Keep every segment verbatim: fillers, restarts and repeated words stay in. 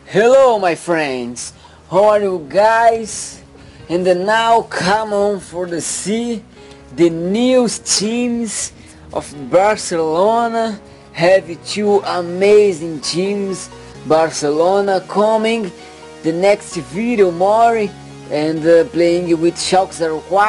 Hello my friends, how are you guys? And then now come on for the see the new teams of Barcelona. Have two amazing teams, Barcelona coming the next video more and uh, playing with Schalke zero four,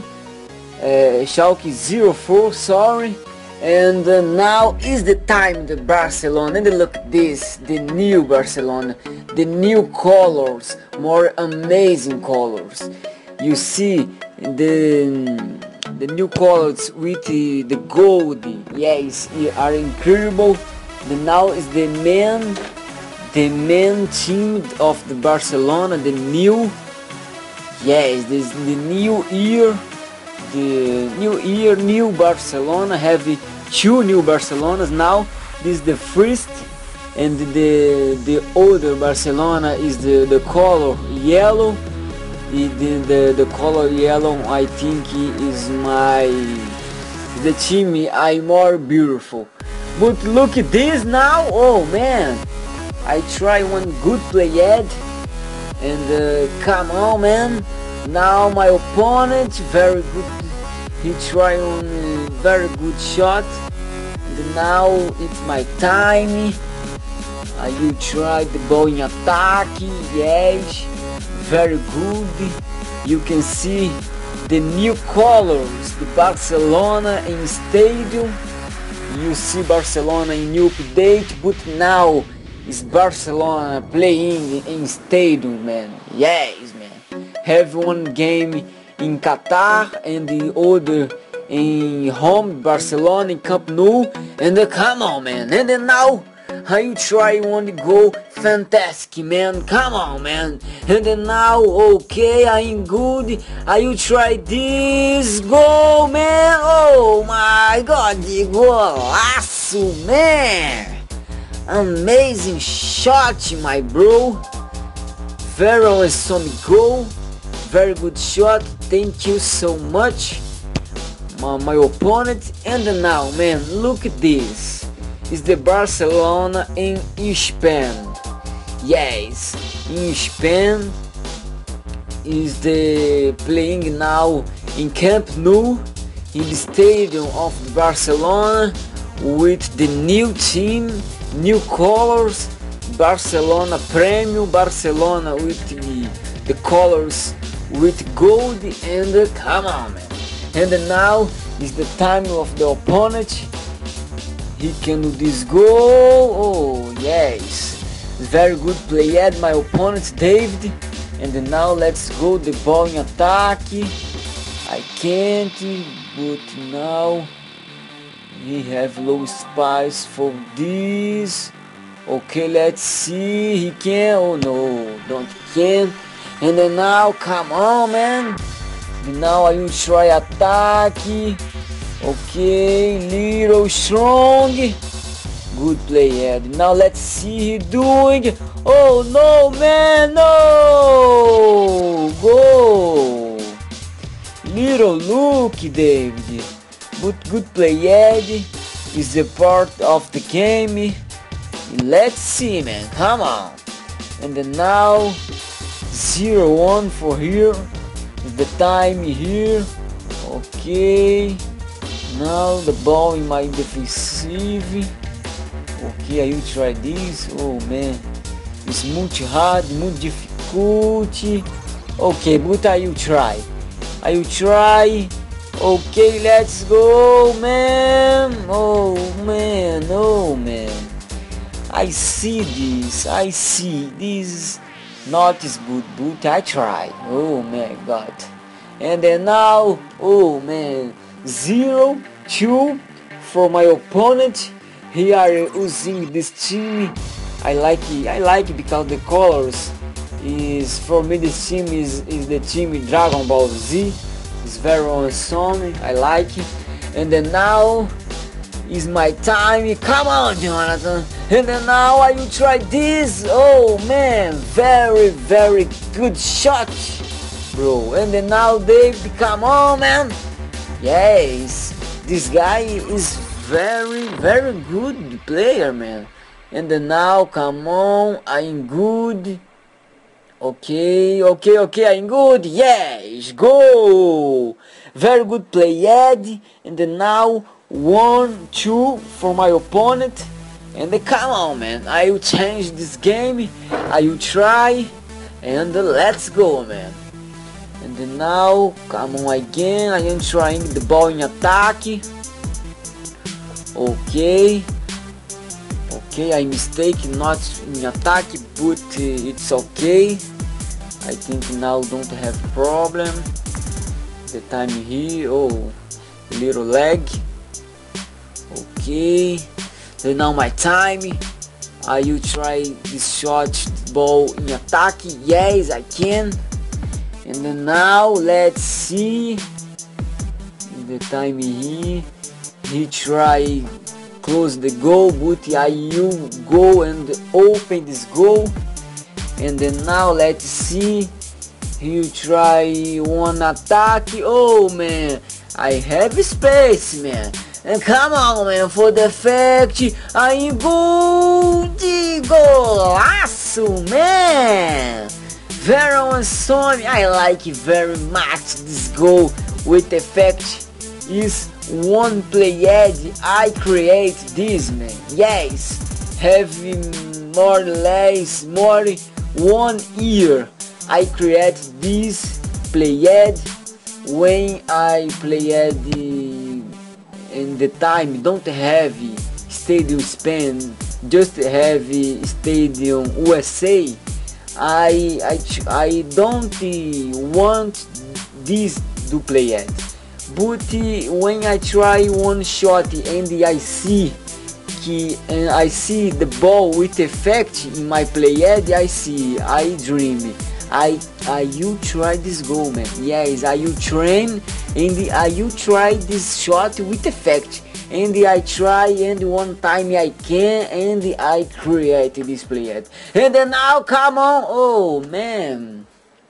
uh, Schalke zero four, sorry. And uh, now is the time the Barcelona, and look at this, the new Barcelona, the new colors, more amazing colors. You see the the new colors with the, the gold, yes, are incredible. The now is the main the main team of the Barcelona, the new, yes, this the new year. The new year, new Barcelona, have two new Barcelonas now. This is the first, and the the older Barcelona is the the color yellow. The the the, the color yellow, I think, is my the team I more beautiful. But look at this now. Oh man, I try one good play yet, and uh, come on man. Now my opponent, very good, he try on a very good shot. And now it's my time. I will try the ball in attack, yes, very good. You can see the new colors, the Barcelona in stadium. You see Barcelona in new update, but now is Barcelona playing in stadium, man. Yes, man. Have one game in Qatar and the other in home Barcelona in Camp Nou, and uh, come on man, and then now I try one goal, fantastic man, come on man, and then now okay, I'm good, I will try this goal man, oh my god, the golaço man, amazing shot my bro, very awesome goal, very good shot, thank you so much, my, my opponent. And now man, look at this, is the Barcelona in Spain, yes, in Spain is the playing now in Camp Nou, in the stadium of Barcelona, with the new team, new colors, Barcelona Premium, Barcelona with the, the colors with gold, and uh, come on man. And uh, now is the time of the opponent, he can do this goal, oh yes, very good play at my opponent David. And uh, now let's go the ball in attack, I can't, but now he have low spice for this, okay, let's see, he can, oh no, don't can. And then now, come on man, now I will try attack, okay, little strong, good play Ed. Now let's see he doing, oh no man, no, go, little look David, but good play Ed, is the part of the game, let's see man, come on. And then now zero one for here, the time here, okay, now the ball in my defensive, okay, I will try this, oh man, it's much hard, much difficult, okay, but I will try, I will try, okay, let's go man, oh man, oh man, I see this, I see this, not is good, but I try, oh my god. And then now, oh man, zero two for my opponent. He are using this team, I like it, I like it because the colors is, for me this team is, is the team Dragon Ball Z, it's very awesome, I like it. And then now is my time, come on Jonathan. And then now I will try this, oh man, very very good shot bro. And then now David, come on man, yes, this guy is very very good player man. And then now, come on, I'm good. Okay, okay, okay, I'm good. Yes, go. Very good play, Ed. And then now, one, two for my opponent. And then come on, man, I will change this game. I will try. And uh, let's go, man. And then now, come on again. I am trying the ball in attack. Okay. Okay, I mistake not in attack, but uh, it's okay. I think now don't have problem. The time here, oh, little lag. Okay, so now my time. I will try this short ball in attack. Yes, I can. And then now let's see the time here. He try close the goal, but I will go and open this goal. And then now let's see. He will try one attack. Oh man, I have space, man. And come on, man, for the fact I'm good. Golaço, man. Very awesome. I like very much this goal with effect. Is one play edge I create this, man. Yes, having more or less more one year I create this play edge. When I play edge in the time don't have stadium Spain, just have stadium U S A. I I I don't want this to play edge. But when I try one shot and I see and I see the ball with effect in my play edge, I see, I dream. I I you try this goal, man. Yes, I you train and I you try this shot with effect. And I try and one time I can and I create this play edge. And then now come on, oh man.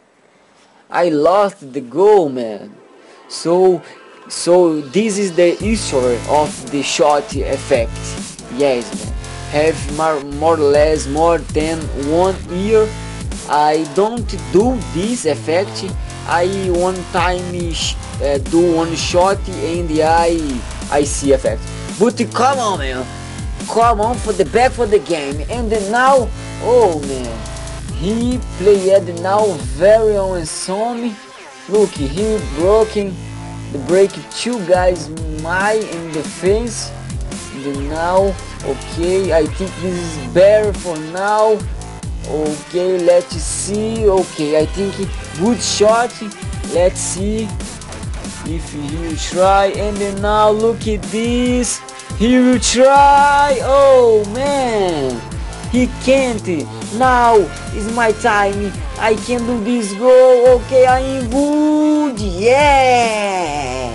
I lost the goal, man. So, so this is the history of the shot effect. Yes, man. Have more, more or less more than one year. I don't do this effect. I one time uh, do one shot and I I see effect. But come on, man. Come on for the back for the game. And then now, oh man, he played now very awesome. Look, he broken the break two guys my in defense. And now, okay, I think this is better for now. Okay, let's see. Okay, I think good shot. Let's see if he will try. And then now look at this. He will try. Oh man, he can't. Now is my time. I can do this goal. Okay, I am good. Yes.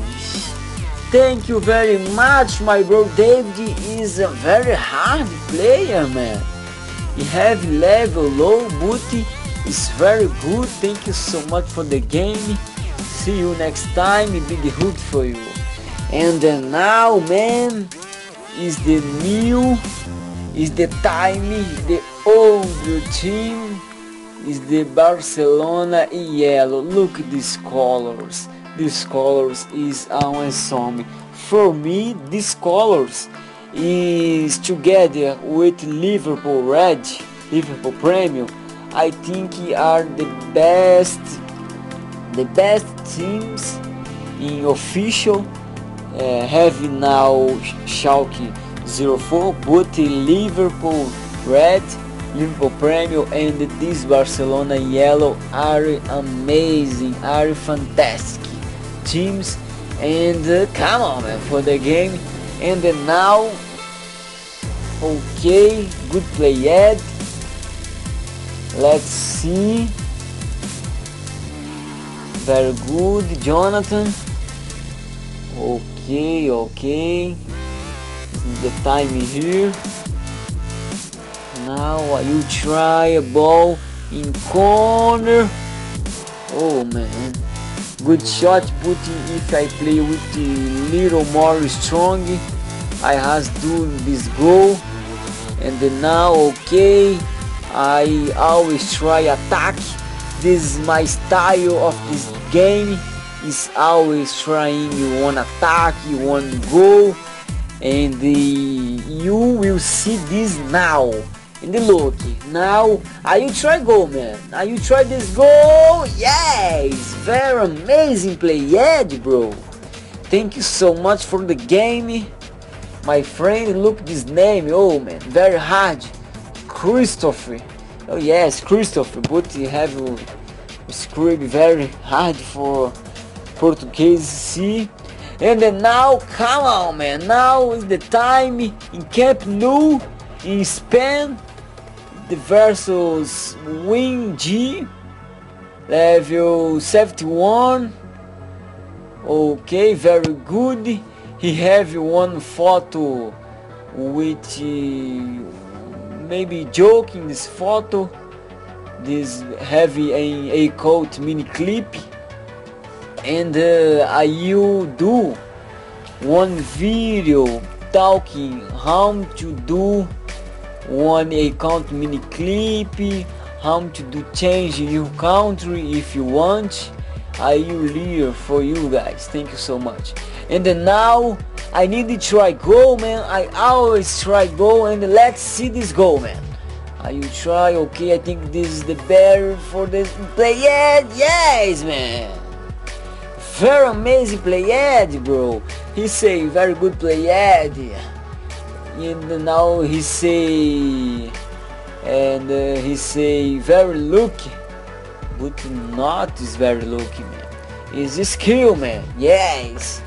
Thank you very much, my bro. David is a very hard player, man. He have level low, but is very good. Thank you so much for the game. See you next time. Big hook for you. And then now, man, is the new, is the time, the older team. Is the Barcelona in yellow. Look at these colors. These colors is awesome. For me, these colors is together with Liverpool red, Liverpool premium. I think are the best, the best teams in official. Uh, having now Schalke zero four, but Liverpool red, Liverpool Premium and this Barcelona yellow are amazing, are fantastic teams. And uh, come on, man, for the game. And then now, okay, good play Ed. Let's see. Very good, Jonathan. Okay, okay. The time here. Now I will try a ball in corner. Oh man, good shot. But if I play with a little more strong, I has do this goal. And then now, okay, I always try attack. This is my style of this game, is always trying. You want attack, you want go, and the, you will see this now. And look, now I will try go, man. I will try this go. Yes, very amazing play, yeah, bro. Thank you so much for the game, my friend. Look this name, oh man, very hard. Christopher. Oh yes, Christopher, but you have a script very hard for Portuguese C. And then now, come on, man. Now is the time in Camp Nou in Spain. The versus Win G, level seventy-one. Okay, very good. He have one photo which uh, maybe joke in this photo. This heavy a, a coat mini clip, and uh, I will do one video talking how to do one account mini clip, how to do change your country if you want. I will leave for you guys. Thank you so much. And then now I need to try go, man. I always try go, and let's see this go, man. I will try. Okay, I think this is the better for this play. Yeah, yes, man. Very amazing play, ad, bro. He say very good play, ad. And now he say, and uh, he say very lucky, but not is very lucky, man. Is skill, man. Yes.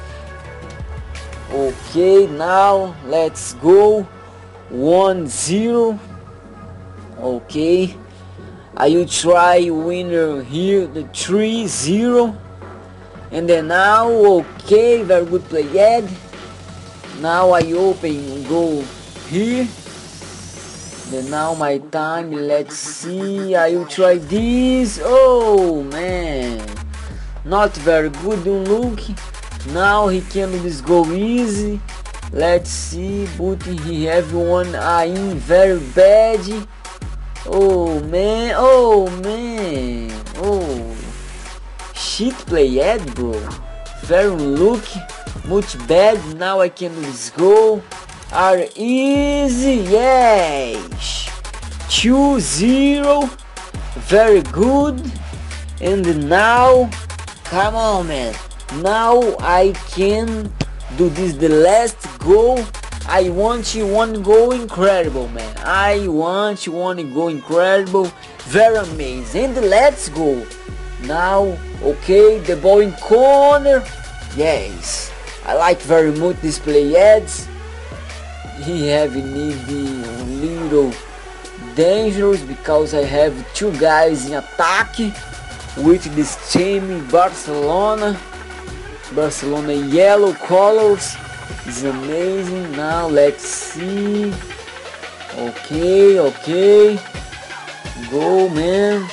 Okay, now let's go one zero. Okay, I will try winner here the three zero, and then now, okay, very good play, ad. Now I open go here. Then now my time, let's see. I will try this. Oh man, not very good look. Now he can do this go easy. Let's see, but he have one I in very bad. Oh man, oh man, oh shit play, ad, bro. Very lucky. Much bad. Now I can do this go are easy. Yes, two zero, very good. And now, come on, man. Now I can do this the last goal. I want you one go incredible, man. I want you one go incredible, very amazing. And let's go now. Okay, the ball in corner. Yes, I like very much this play, ads. He have need the little dangerous because I have two guys in attack with this team Barcelona. Barcelona yellow colors is amazing. Now let's see. Okay, okay, go, man.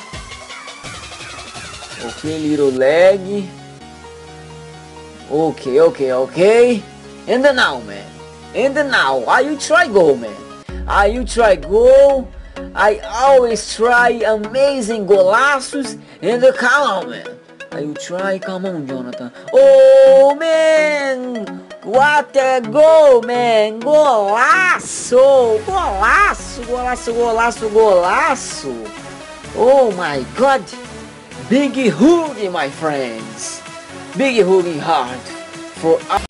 Okay, little leg. Okay, okay, okay. And then now, man. And then now, I will try go, man. I will try go. I always try amazing golaços. And uh, come on, man. I will try. Come on, Jonathan. Oh, man. What a goal, man. Golaço. Golaço, golaço, golaço, golaço. Oh, my God. Big hug, my friends. Big hugging hard for